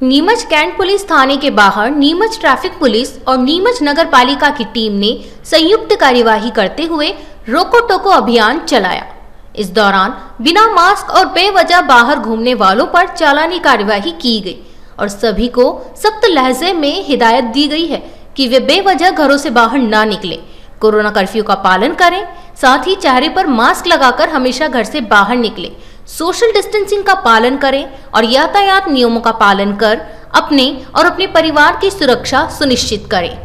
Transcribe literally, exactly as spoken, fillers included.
Neemuch cantt police थाने के बाहर Neemuch traffic police और नीमच नगर पालिका की टीम ने संयुक्त कार्यवाही करते हुए रोको टोको अभियान चलाया। इस दौरान बिना मास्क और बेवजह बाहर घूमने वालों पर चालानी कार्यवाही की गई और सभी को सख्त लहजे में हिदायत दी गई है कि वे बेवजह घरों से बाहर ना निकलें, कोरोना कर्फ्यू का पालन करें, साथ ही चेहरे पर मास्क लगाकर हमेशा घर से बाहर निकलें, सोशल डिस्टेंसिंग का पालन करें और यातायात नियमों का पालन कर अपने और अपने परिवार की सुरक्षा सुनिश्चित करें।